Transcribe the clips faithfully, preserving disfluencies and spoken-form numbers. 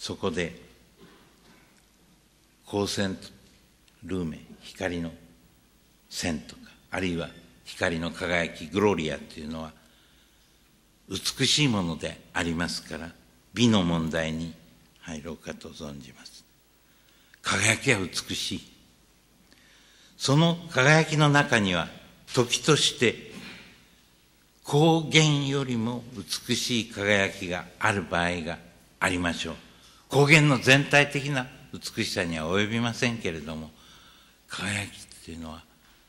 そこで光線ルーメ、光の線とか、あるいは光の輝き、グロリアというのは美しいものでありますから、美の問題に入ろうかと存じます。輝きは美しい。その輝きの中には、時として光源よりも美しい輝きがある場合がありましょう。光源の全体的な美しさには及びませんけれども、輝きというのは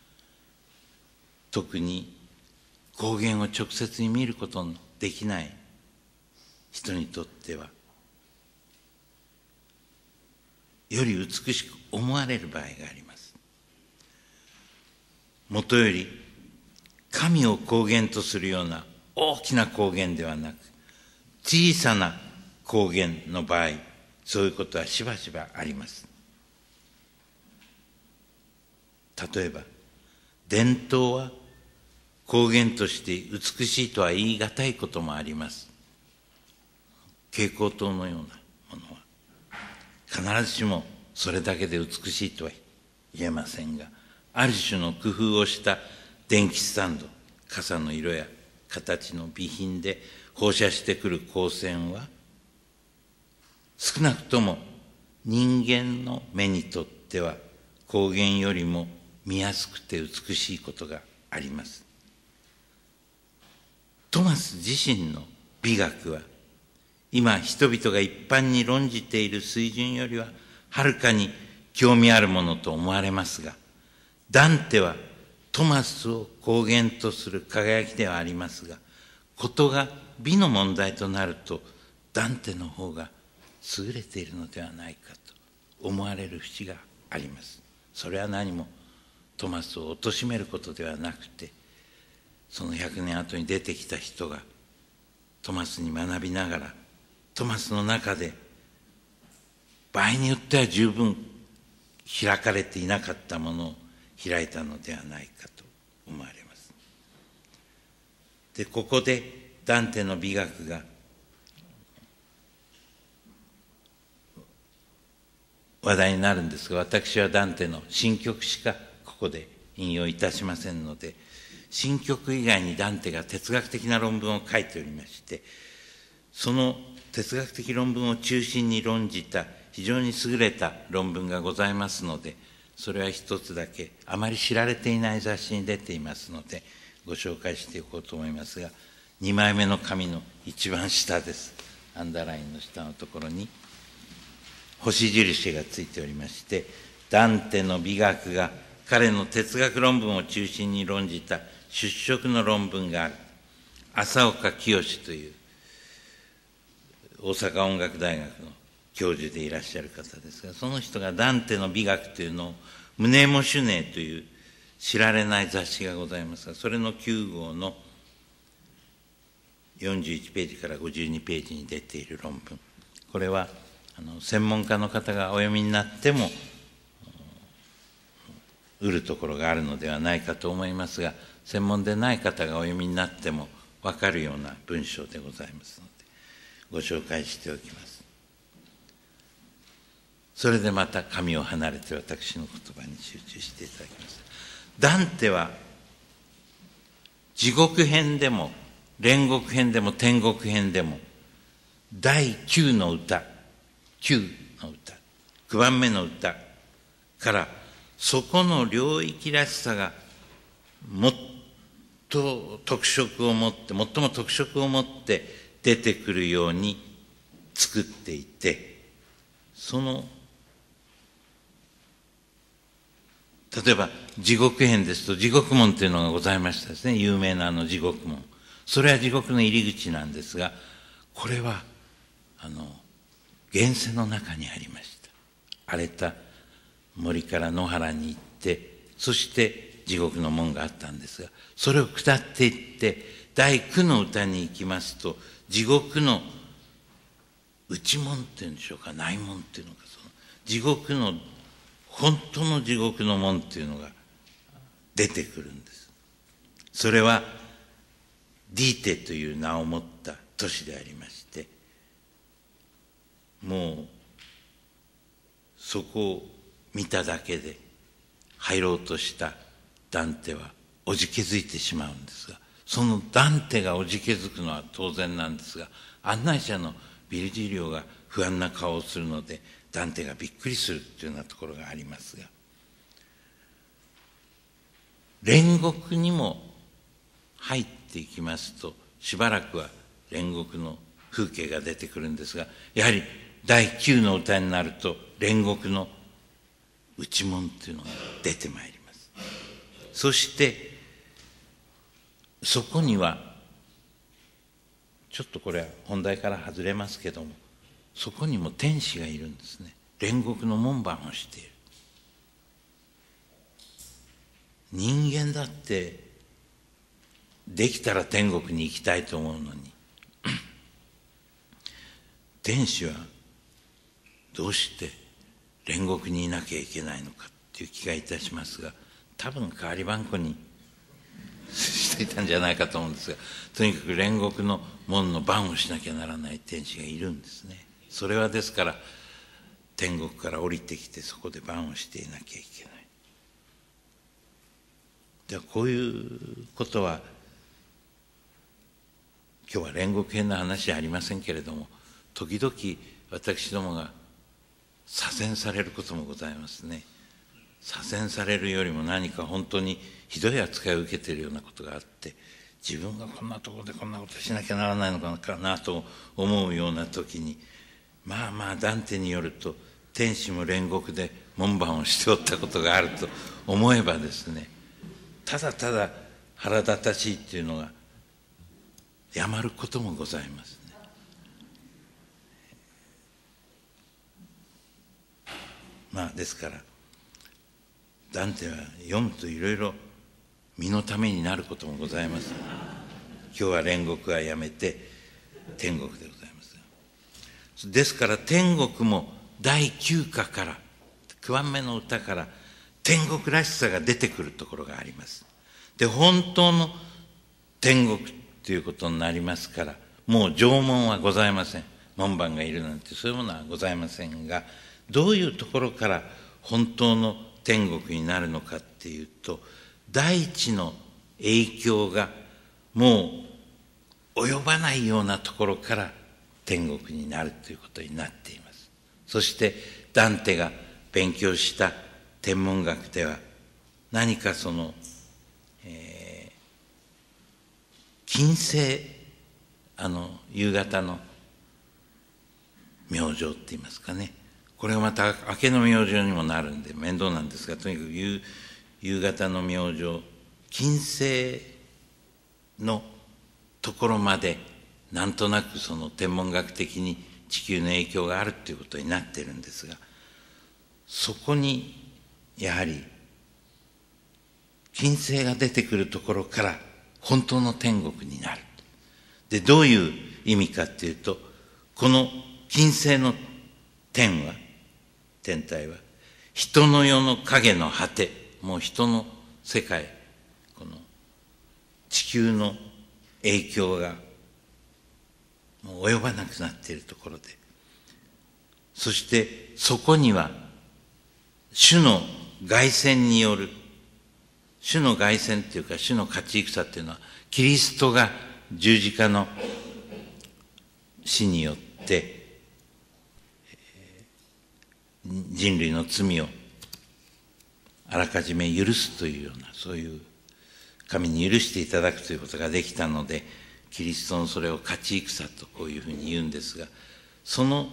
特に光源を直接に見ることのできない人にとってはより美しく思われる場合があります。もとより神を光源とするような大きな光源ではなく、小さな光源の場合、そういうことはしばしばあります。例えば、伝統は光源として美しいとは言い難いこともあります。蛍光灯のようなものは、必ずしもそれだけで美しいとは言えませんが、ある種の工夫をした電気スタンド、傘の色や形の備品で放射してくる光線は、少なくとも人間の目にとっては光源よりも見やすくて美しいことがあります。トマス自身の美学は、今人々が一般に論じている水準よりははるかに興味あるものと思われますが、ダンテはトマスを光源とする輝きではありますが、ことが美の問題となると、ダンテの方が優れているのではないかと思われる節があります。それは何もトマスを貶めることではなくて、そのひゃくねんごに出てきた人がトマスに学びながら、トマスの中で場合によっては十分開かれていなかったものを開いたのではないかと思われます。で、ここでダンテの美学が話題になるんですが、私はダンテの新曲しかここで引用いたしませんので、新曲以外にダンテが哲学的な論文を書いておりまして、その哲学的論文を中心に論じた非常に優れた論文がございますので、それは一つだけあまり知られていない雑誌に出ていますので、ご紹介していこうと思いますが、にまいめの紙の一番下です。アンダーラインの下のところに星印がついておりまして、ダンテの美学が彼の哲学論文を中心に論じた出色の論文がある。浅岡清という大阪音楽大学の教授でいらっしゃる方ですが、その人がダンテの美学というのをムネモシュネという知られない雑誌がございますが、それのきゅうごうのよんじゅういちページからごじゅうにページに出ている論文。これはあの専門家の方がお読みになっても売るところがあるのではないかと思いますが、専門でない方がお読みになっても分かるような文章でございますので、ご紹介しておきます。それでまた紙を離れて私の言葉に集中していただきます。ダンテは地獄編でも煉獄編でも天国編でもだいきゅうの歌、きゅうの歌、きゅうばんめの歌からそこの領域らしさがもっと特色を持って、最も特色を持って出てくるように作っていて、その例えば地獄編ですと地獄門というのがございましたですね。有名なあの地獄門。それは地獄の入り口なんですが、これはあの現世の中にありました。荒れた森から野原に行って、そして地獄の門があったんですが、それを下っていってだいきゅうの歌に行きますと、地獄の内門っていうんでしょうか、内門っていうのか、その地獄の本当の地獄の門っていうのが出てくるんです。それはディーテという名を持った都市でありまして、 もうそこを見ただけで入ろうとしたダンテはおじけづいてしまうんですが、そのダンテがおじけづくのは当然なんですが、案内者のビルジリオが不安な顔をするのでダンテがびっくりするというようなところがありますが、煉獄にも入っていきますとしばらくは煉獄の風景が出てくるんですが、やはりだいきゅうの歌になると煉獄の内門というのが出てまいります。そしてそこにはちょっとこれは本題から外れますけども、そこにも天使がいるんですね。煉獄の門番をしている。人間だってできたら天国に行きたいと思うのに天使はどうして煉獄にいなきゃいけないのかっていう気がいたしますが、多分代わり番号にしていたんじゃないかと思うんですが、とにかく煉獄の門の番をしなきゃならない天使がいるんですね。それはですから天国から降りてきてそこで番をしていなきゃいけない。ではこういうことは今日は煉獄編の話はありませんけれども、時々私どもが左遷されることもございますね。左遷されるよりも何か本当にひどい扱いを受けているようなことがあって、自分がこんなところでこんなことしなきゃならないのかなと思うような時に、まあまあダンテによると天使も煉獄で門番をしておったことがあると思えばですね、ただただ腹立たしいっていうのがやまることもございますね。まあですからダンテは読むといろいろ身のためになることもございます。今日は煉獄はやめて天国でございます。ですから天国もだいきゅうかからきゅうばんめの歌から天国らしさが出てくるところがあります。で、本当の天国ということになりますから、もう城門はございません。門番がいるなんてそういうものはございませんが、どういうところから本当の天国になるのかっていうと、大地の影響がもう及ばないようなところから天国になるということになっています。そしてダンテが勉強した天文学では何かその、えー、金星、あの夕方の明星って言いますかね、これがまた明けの明星にもなるんで面倒なんですが、とにかく 夕, 夕方の明星、金星のところまでなんとなくその天文学的に地球の影響があるということになっているんですが、そこにやはり金星が出てくるところから本当の天国になる。で、どういう意味かっていうと、この金星の天は天体は人の世の影の果て、もう人の世界、この地球の影響がもう及ばなくなっているところで、そしてそこには主の凱旋による、主の凱旋っていうか主の勝ち戦っていうのは、キリストが十字架の死によって人類の罪をあらかじめ許すというような、そういう神に許していただくということができたので、キリストのそれを勝ち戦とこういうふうに言うんですが、その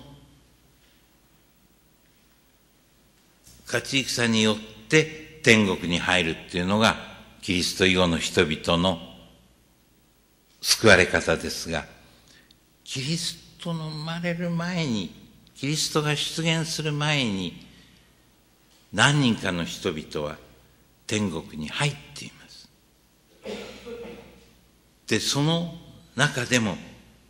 勝ち戦によって天国に入るっていうのがキリスト以後の人々の救われ方ですが、キリストの生まれる前に、キリストが出現する前に、何人かの人々は天国に入っています。で、その中でも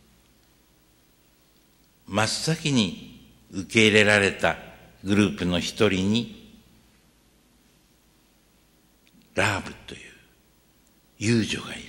真っ先に受け入れられたグループの一人にラーブという遊女がいるんです。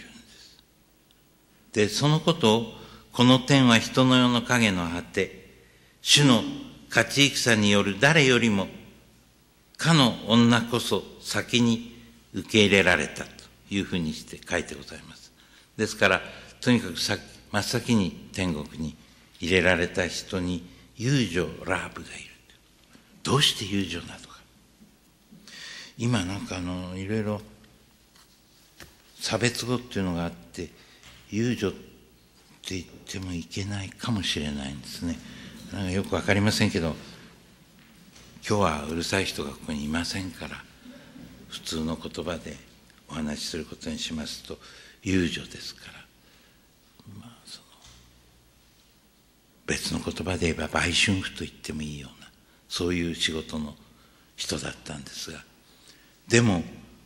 で、そのことを、この天は人の世の影の果て、 主の勝ち戦による誰よりも、かの女こそ先に受け入れられたというふうにして書いてございます。ですから、とにかくさ真っ先に天国に入れられた人に、遊女ラーブがいる。どうして遊女なのか。今なんかあの、いろいろ差別語っていうのがあって、遊女って言ってもいけないかもしれないんですね。なんかよくわかりませんけど、今日はうるさい人がここにいませんから、普通の言葉でお話しすることにしますと、遊女ですから、まあ、その別の言葉で言えば売春婦と言ってもいいような、そういう仕事の人だったんですが、でも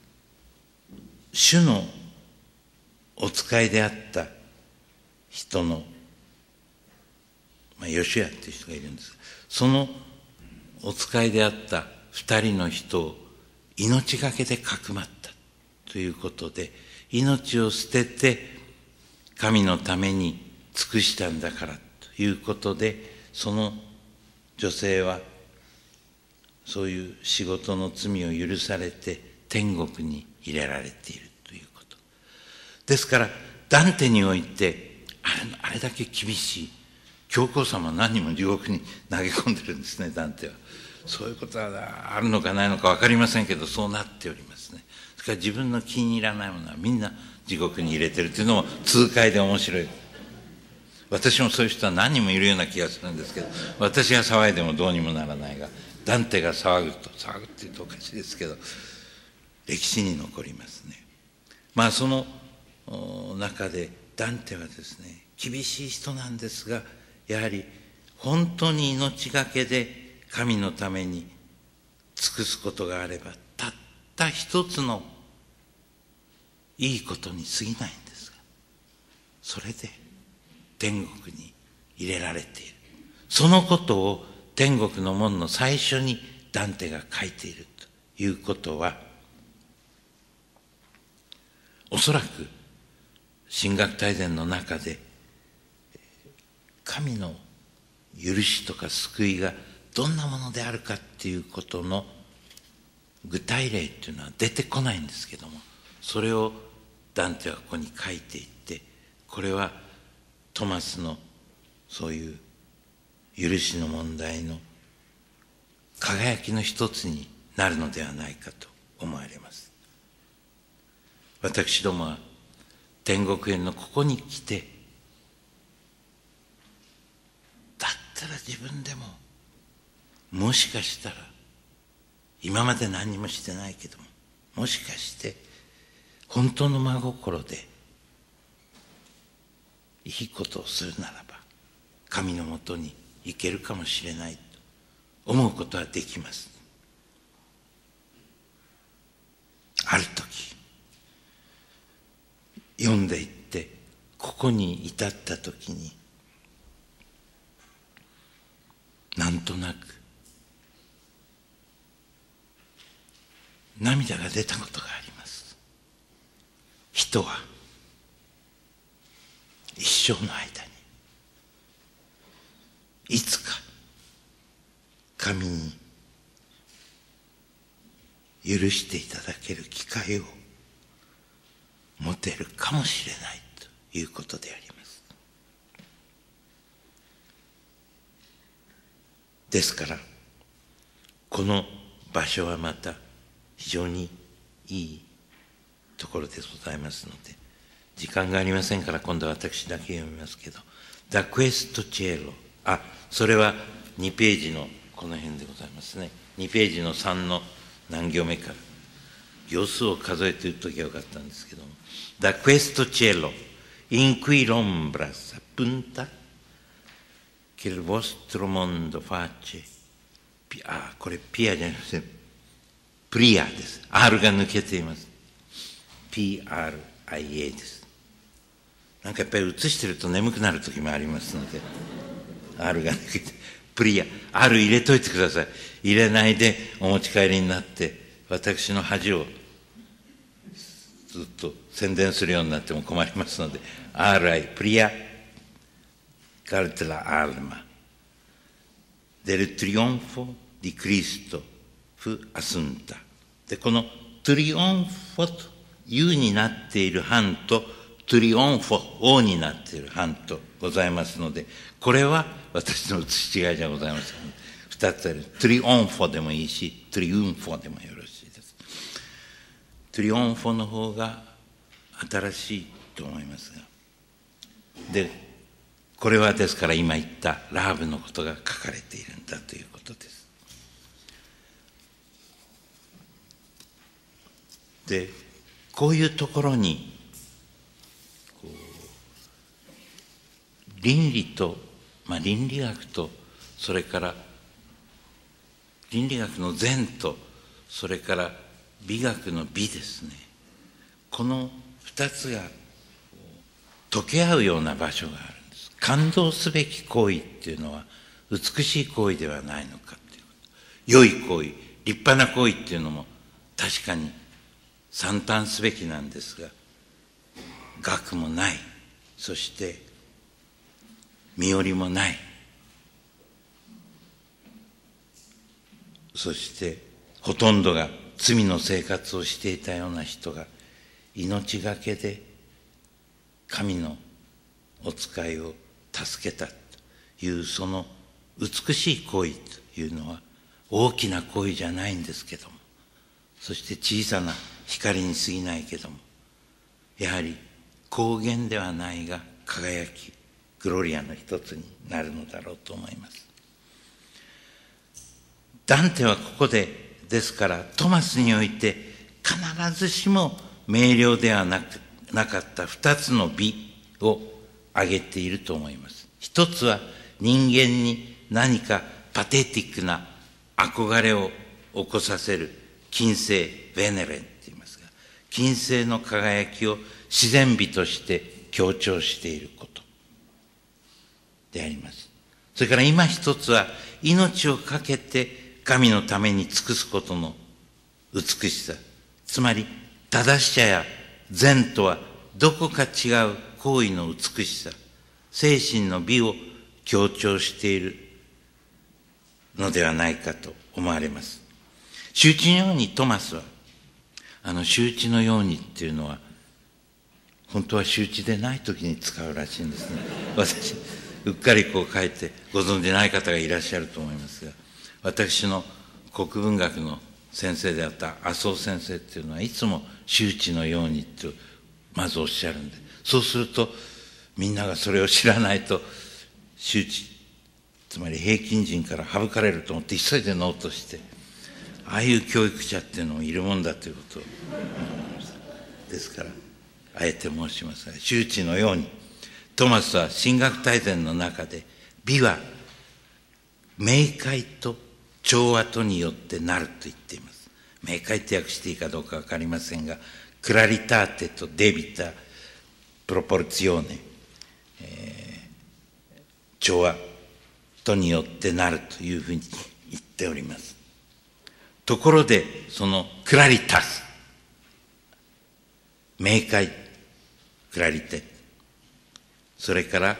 主のお使いであった人の、まあ、ヨシュアっていう人がいるんですが、そのお使いであった二人の人を命がけでかくまったということで、命を捨てて神のために尽くしたんだからということで、その女性はそういう仕事の罪を許されて天国に入れられているということ。ですから、ダンテにおいて、あれ、あれだけ厳しい、教皇様は何人も地獄に投げ込んでるんですね、ダンテは。そういうことはあるのかないのか分かりませんけど、そうなっておりますね。ですから自分の気に入らないものはみんな地獄に入れてるというのも痛快で面白い。私もそういう人は何人もいるような気がするんですけど、私が騒いでもどうにもならないが、ダンテが騒ぐと、騒ぐって言うとおかしいですけど、歴史に残りますね。まあその中でダンテはですね、厳しい人なんですが、やはり本当に命がけで神のために尽くすことがあれば、たった一つのいいことに過ぎないんですが、それで天国に入れられている。そのことを天国の門の最初にダンテが書いているということは、おそらく神学大全の中で神の許しとか救いがどんなものであるかっていうことの具体例っていうのは出てこないんですけども、それをダンテはここに書いていって、これはトマスのそういう許しの問題の輝きの一つになるのではないかと思われます。私どもは天国園のここに来て、だったら自分でももしかしたら今まで何もしてないけども、もしかして本当の真心でいいことをするならば神のもとに行けるかもしれないと思うことはできます。ある時読んでいってここに至った時に、なんとなく涙が出たことがあります。人は一生の間にいつか神に許していただける機会を持てるかもしれないということであります。ですからこの場所はまた非常にいいところでございますので、時間がありませんから今度は私だけ読みますけど、「ダクエストチェロ」、あ、それはにページのこの辺でございますね。にページのさんの何行目から、行数を数えて言っときゃよかったんですけども、「ダクエストチェロin cui l'ombra s'appunta che il vostro mondo face」、あ、これピアじゃなくてプリアです。 R が抜けています。 ピーアールアイエー です。なんかやっぱり写してると眠くなる時もありますので R が抜けてプリア、 R 入れといてください。入れないでお持ち帰りになって私の恥をずっと宣伝するようになっても困りますので、 アールアイ プリアカルテラアルマ del trionfo di Cristo fu assunta。で、このトリオンフォとUになっている版とトリオンフォ O になっている版とございますので、これは私の写し違いじゃございません。二つある。トリオンフォでもいいし、トリウンフォでもよろしいです。トリオンフォの方が新しいと思いますが。で、これはですから今言ったラーブのことが書かれているんだということです。で、こういうところにこう倫理と、まあ、倫理学と、それから倫理学の善と、それから美学の美ですね。この二つが溶け合うような場所があるんです。感動すべき行為っていうのは美しい行為ではないのかっていうこと。良い行為、立派な行為っていうのも確かに賛嘆すべきなんですが、学もない、そして身寄りもない、そしてほとんどが罪の生活をしていたような人が命がけで神のお使いを助けたというその美しい行為というのは大きな行為じゃないんですけども、そして小さな光に過ぎないけども、やはり光源ではないが輝き、グロリアの一つになるのだろうと思います。ダンテはここでですからトマスにおいて必ずしも明瞭ではなくなかった二つの美を挙げていると思います。一つは人間に何かパテティックな憧れを起こさせる金星ベネレンと言いますが、金星の輝きを自然美として強調していることであります。それから今一つは命を懸けて神のために尽くすことの美しさ、つまり正しさや善とはどこか違う行為の美しさ、精神の美を強調しているのではないかと思われます。周知のようにトマスは、あの周知のようにっていうのは本当は周知でない時に使うらしいんですね。私うっかりこう書いてご存じない方がいらっしゃると思いますが、私の国文学の先生であった麻生先生っていうのはいつも周知のようにとまずおっしゃるんで、そうするとみんながそれを知らないと周知、つまり平均人から省かれると思って急いでノートして、ああいう教育者っていうのもいるもんだということを思いました。ですからあえて申しますが、周知のようにトマスは神学大全の中で美は明快と調和とによってなると言っています。明快って訳していいかどうか分かりませんが、クラリターテとデビタ、プロポルツィオーネ、えー、調和とによってなるというふうに言っております。ところで、そのクラリタス、明快、クラリテ、それから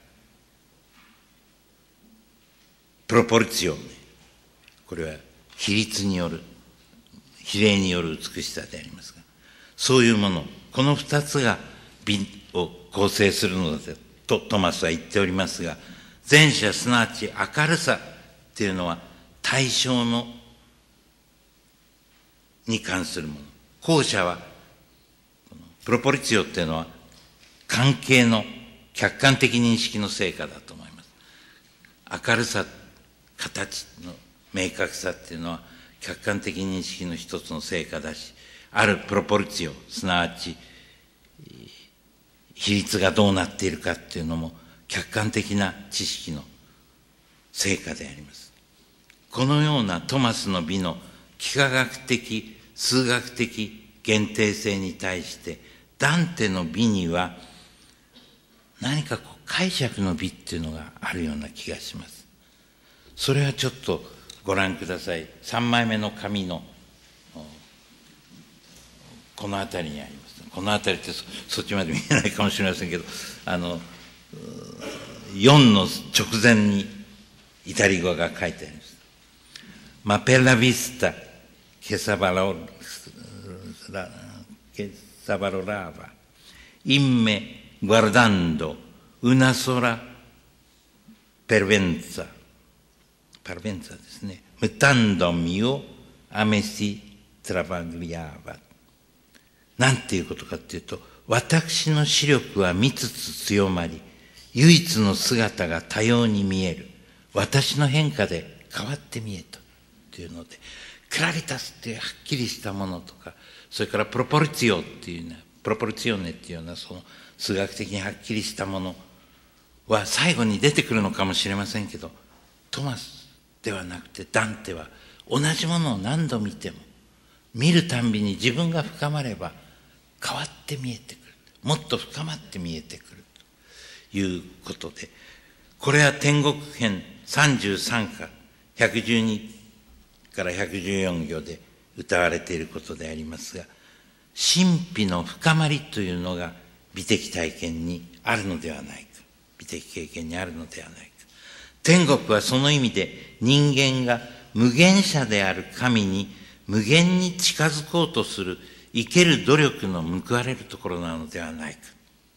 プロポルツィオーネ、これは比率による、比例による美しさでありますが、そういうもの、この二つが美を構成するのだとトマスは言っておりますが、前者すなわち明るさっていうのは対象のに関するもの、後者はプロポリツィオっていうのは関係の客観的認識の成果だと思います。明るさ、形の明確さっていうのは客観的認識の一つの成果だし、あるプロポルツィオ、すなわち比率がどうなっているかっていうのも客観的な知識の成果であります。このようなトマスの美の幾何学的、数学的限定性に対してダンテの美には何かこう解釈の美っていうのがあるような気がします。それはちょっとご覧ください。さんまいめの紙のこの辺りにあります。この辺りって そ, そっちまで見えないかもしれませんけど、あのよんの直前にイタリア語が書いてあります。Ma per la vista che s'avvalorava in me guardando una sola parvenza, parvenza ですね。mutandomiをa me si travagliava。なんていうことかっていうと、私の視力は見つつ強まり、唯一の姿が多様に見える。私の変化で変わって見えた。というので、クラリタスっていうはっきりしたものとか、それからプロポルツィオっていうね、プロポルツィオネっていうようなその数学的にはっきりしたものは最後に出てくるのかもしれませんけど、トマスではなくてダンテは同じものを何度見ても、見るたんびに自分が深まれば変わって見えてくる。もっと深まって見えてくるということで、これは天国編さんじゅうさんかひゃくじゅうにからひゃくじゅうよん行で歌われていることでありますが、神秘の深まりというのが美的体験にあるのではないか、美的経験にあるのではないか。天国はその意味で人間が無限者である神に無限に近づこうとする生ける努力の報われるところなのではないか。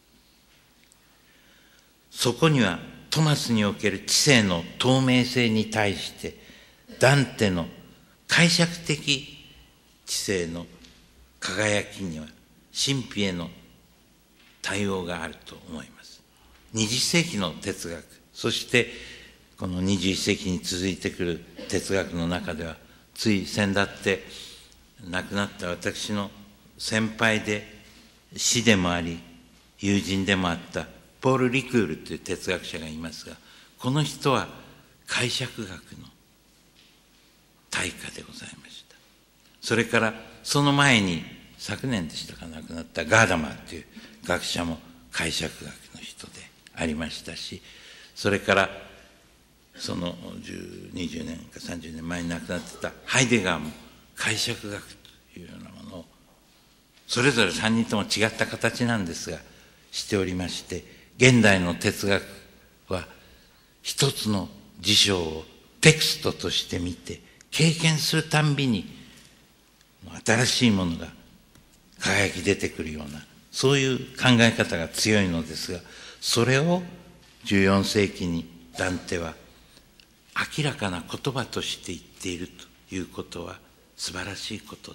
そこにはトマスにおける知性の透明性に対してダンテの解釈的知性の輝きには神秘への対応があると思います。にじゅっ世紀の哲学、そしてこのにじゅういっ世紀に続いてくる哲学の中では、つい先だって亡くなった私の先輩で師でもあり友人でもあったポール・リクールという哲学者がいますが、この人は解釈学の大家でございました。それからその前に昨年でしたか亡くなったガーダマーという学者も解釈学の人でありましたし、それからそのにじゅうねんかさんじゅうねんまえに亡くなってたハイデガーも解釈学というようなものをそれぞれさんにんとも違った形なんですがしておりまして、現代の哲学は一つの事象をテクストとして見て経験するたんびに新しいものが輝き出てくるような、そういう考え方が強いのですが、それをじゅうよん世紀にダンテは明らかな言葉として言っているということは素晴らしいことで、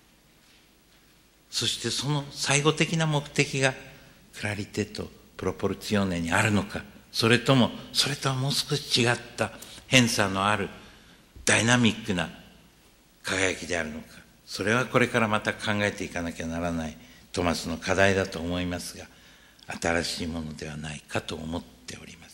そしてその最後的な目的がクラリテとプロポルツィオネにあるのか、それともそれとはもう少し違った偏差のあるダイナミックな輝きであるのか、それはこれからまた考えていかなきゃならないトマスの課題だと思いますが、新しいものではないかと思っております。